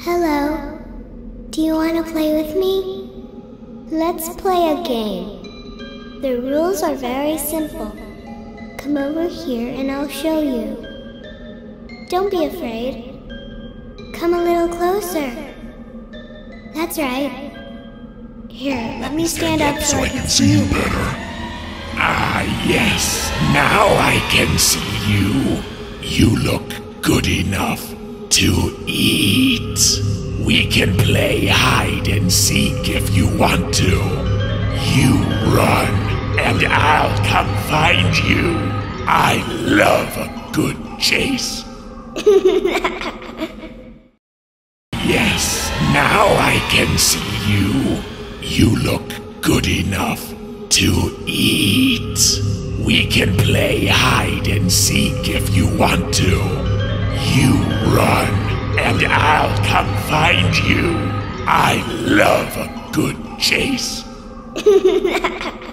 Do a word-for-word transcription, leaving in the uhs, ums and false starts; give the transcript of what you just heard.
Hello. Do you want to play with me? Let's play a game. The rules are very simple. Come over here and I'll show you. Don't be afraid. Come a little closer. That's right. Here, let me stand up so I can see you better. Ah, yes. Now I can see you. You look good enough to eat. We can play hide and seek if you want to. You run, and I'll come find you. I love a good chase. Yes, now I can see you. You look good enough to eat. We can play hide and seek if you want to. You run, and I'll come find you. I love a good chase.